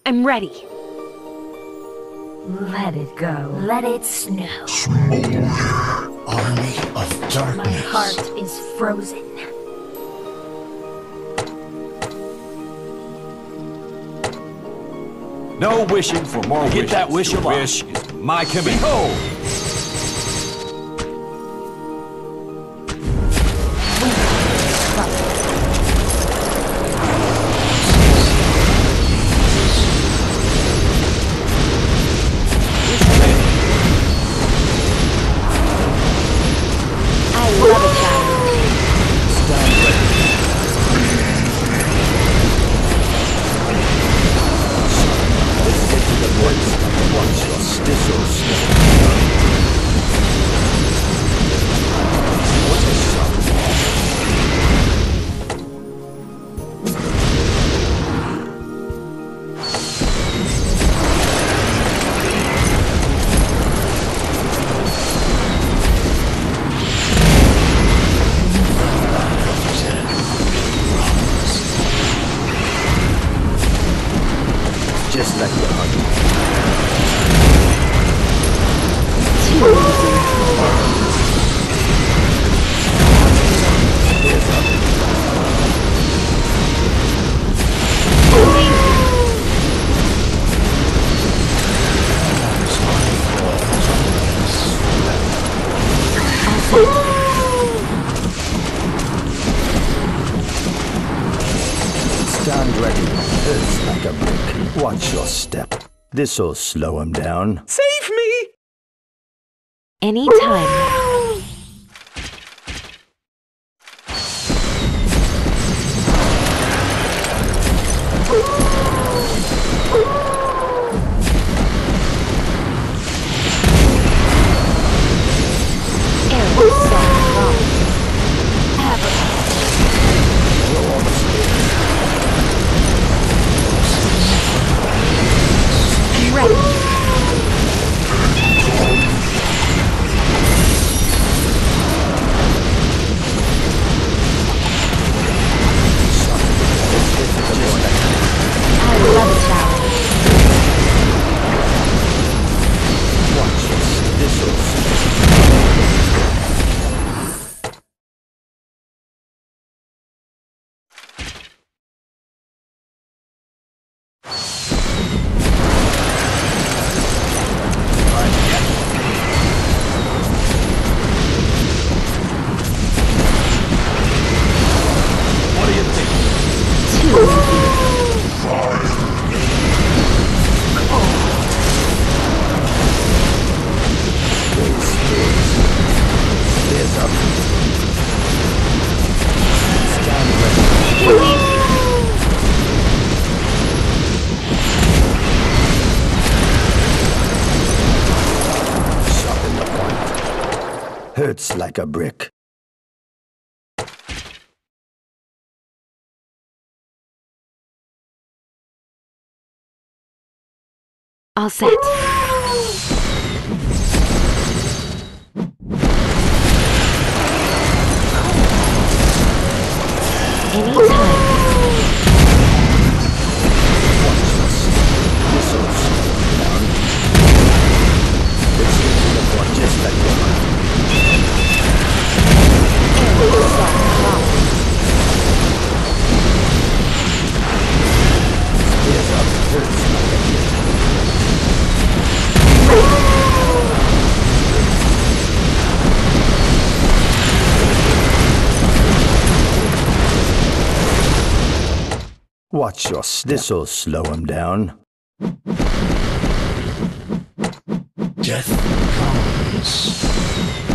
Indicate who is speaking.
Speaker 1: I'm ready.
Speaker 2: Let it go. Let it snow.
Speaker 3: Smolder, army of darkness.
Speaker 2: My heart is frozen.
Speaker 4: No wishing for more wishes. Get that wish of wish is my command. Behold!
Speaker 3: Just like the heart. Stand ready. It's like a brick. Watch your step. This'll slow him down.
Speaker 4: Save me!
Speaker 1: Anytime.
Speaker 3: Hurts like a brick.
Speaker 1: All set. Anytime.
Speaker 3: Just like the heart. Watch your step. This'll slow him down. Death comes.